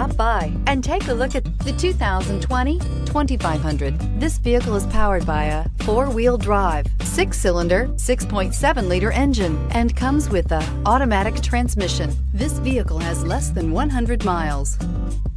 Stop by and take a look at the 2020 2500. This vehicle is powered by a 4-wheel drive, 6-cylinder, 6.7-liter engine, and comes with a automatic transmission. This vehicle has less than 100 miles.